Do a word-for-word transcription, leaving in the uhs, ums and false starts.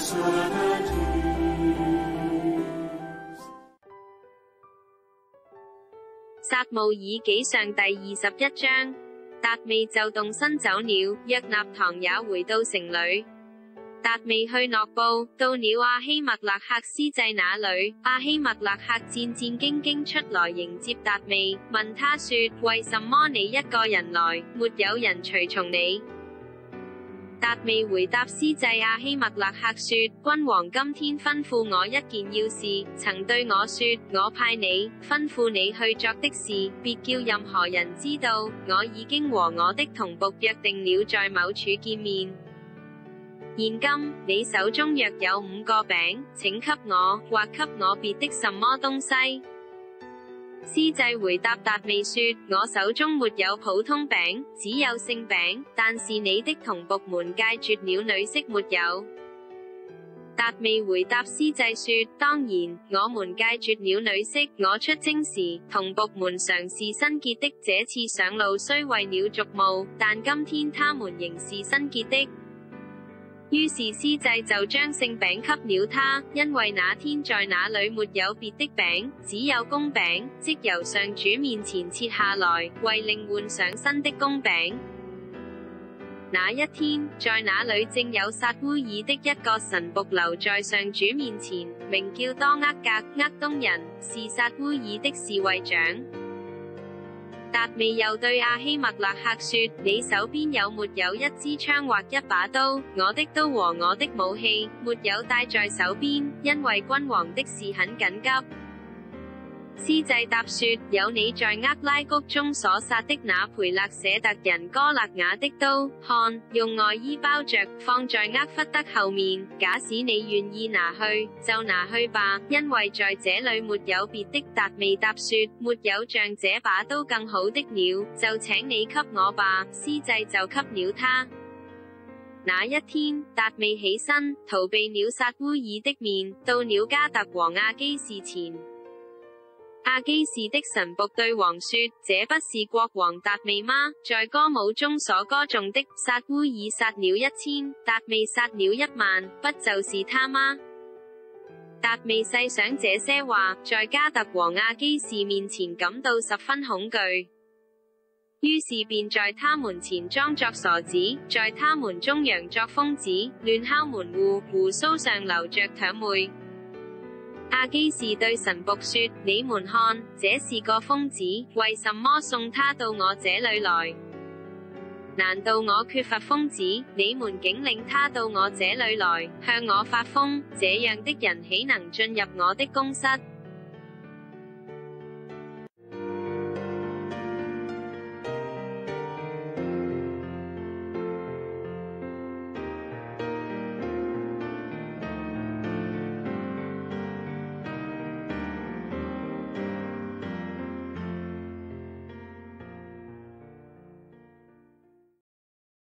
撒慕爾紀上第二十一章，達味就動身走了，約納堂也回到城裏。達味去諾布，到了亞希麥勒克司祭那裏，亞希麥勒克戰戰兢兢出來迎接達味，問他說：為什麼你一個人來，沒有人隨從你？達味回答司祭亞希麥勒克說：君王今天吩咐我一件要事，曾對我說：我派你，吩咐你去作的事，別叫任何人知道。我已經和我的同僕約定了在某處見面。現今你手中若有五個餅，請給我，或給我別的什麼東西。司祭回答達味說：我手中沒有普通餅，只有聖餅，但是你的同僕們戒絕了女色沒有。達味回答司祭說：當然，我們戒絕了女色。我出征時，同僕們常是新潔的，這次上路雖為了俗務，但今天他們仍是新潔的。於是司祭就將聖餅給了他，因為那天在那裏沒有別的餅，只有公餅，即由上主面前切下來，為另換上新的公餅。那一天，在那裏正有撒烏耳的一個臣僕留在上主面前，名叫多厄格，厄東人，是撒烏耳的侍衛長。達味又對亞希麥勒克說：你手邊有沒有一支槍或一把刀？我的刀和我的武器沒有帶在手邊，因為君王的事很緊急。司祭答說：有你在厄拉谷中所殺的那培勒舍特人哥勒雅的刀，看，用外衣包着，放在厄弗得後面。假使你願意拿去，就拿去吧，因為在這裏沒有別的。達味答說：沒有像這把刀更好的了，就請你給我吧。司祭就給了他。那一天，達味起身，逃避了撒烏耳的面，到了加特王亞基士前。亞基士的臣僕對王說：這不是國王達味嗎？在歌舞中所歌頌的，撒烏耳殺了一千，達味殺了一萬，不就是他嗎？達味細想這些話，在加特王亞基士面前感到十分恐懼，於是便在他們前裝作傻子，在他們中佯作瘋子，亂敲門戶，鬍鬚上留着唾沫。亞基士對臣僕說：你們看，這是個瘋子，為什麼送他到我這裏來？難道我缺乏瘋子，你們竟領他到我這裏來，向我發瘋？這樣的人豈能進入我的宮室？